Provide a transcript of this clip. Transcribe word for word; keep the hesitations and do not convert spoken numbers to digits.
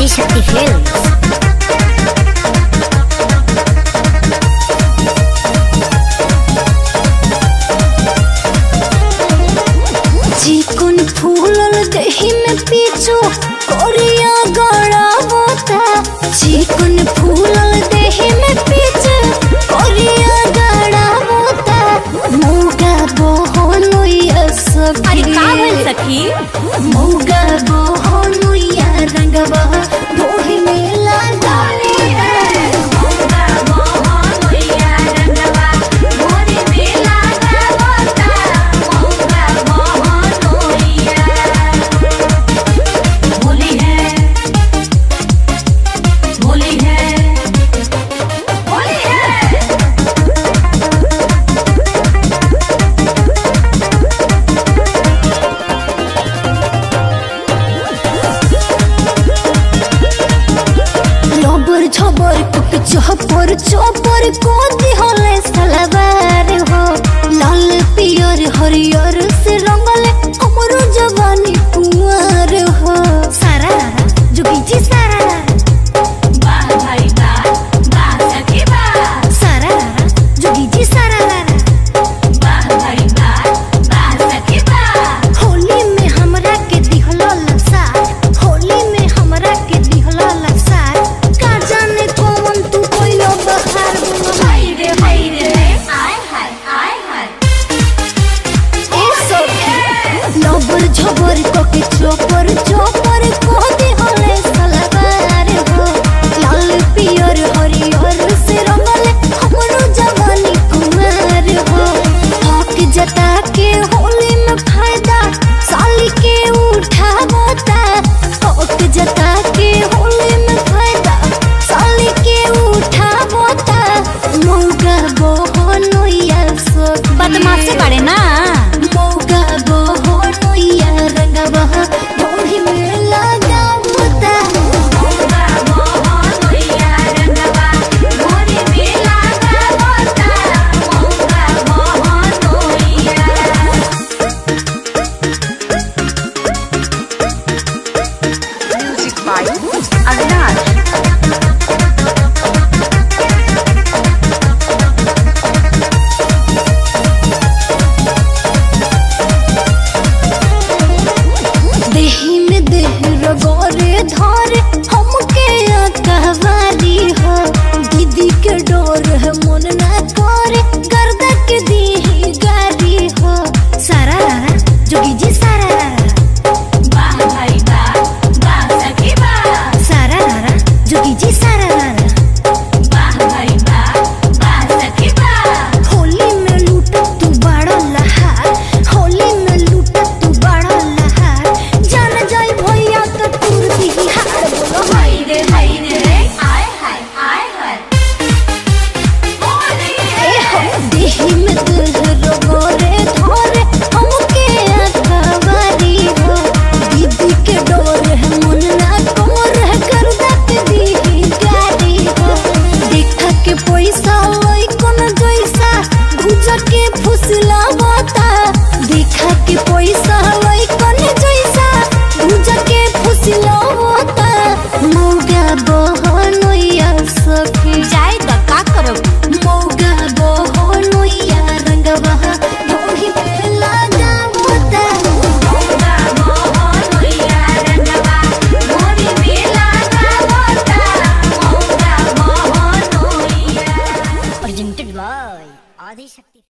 Adishakti films. चिकन फूलल दही में पीछो कोरिया गड़ा बोता। चिकन फूलल दही में पीछो कोरिया गड़ा बोता। मौगा बोहनुया सखी। अरे का बोल सखी? मौगा बोहनुया रंगवा भोही में लगाले। मौगा बोहनुया रंगवा भोही में लगावता। मौगा बोहनुया बोली है बोली है बोली है। लबर झबर कुक चौपर चौपर को दिहले सलवार हो। लाल पियर हरियर से रंगले हमरो जवानी कुंवर हो। सारा जोगी जी सारा वाह भाई वाह वाह सखी वाह। सारा जोगी जी सारा वाह भाई वाह वाह सखी वाह। होली में हमरा के दिहला लसा। होली में हमरा के दिहला लसा। का जाने कौन तू कोइलो बहार हाय रे हाय रे आय हाय आय हाय। ए सखी लबर झबर कोके चोपर चोपर को दिहले सलवार हो। लाल पियर हरियर से रंगले हमरो जवानी कुमार हो। हक जता के होली में फायदा साली के उठावता। हक जता के होली में फायदा साली के उठावता। मौगा बोहनुया सखी। बदमाशी करे ना। मौगा बोहनुया रंगवा भोही में लगावता। मौगा बोहनुया रंगवा भोही में लगावता। मौगा बोहनुया म्यूजिक बाय अविनाश। देही में देह रगोरे धारे हमके अकवारी हो। दीदी के डोर है मन ना करे गर्दा के दी गारी हो। सारा जोगी जी सारा वाह भाई वाह वाह सखी वाह। सारा जोगी जी सारा वाह भाई वाह वाह सखी वाह। होली में लूट तू बड़ा लहार। होली में लूट तू बड़ा लहार। जान जाई भैया तो तूर दी हार। बोलो हाय रे हाय रे आय हाय आय हाय। ए हो देही में दिल रोगोरे धोरे हमके अकवारी हो। दीदी के डोर है मन ना कोर है गर्दा के दी गारी हो। देखा के पैसा लई कोन जैसा भुजा के फुसलावता। देखा के पैसा लई कोन जैसा भुजा के फुसलावता। मौगा बोहनुया सखी। जाए तो का करब? मौगा बोहनुया रंगवा भोही में लगावता। मौगा बोहनुया रंगवा भोही में लगावता। मौगा बोहनुया प्रेजेंटेड बाय आदिशक्ति।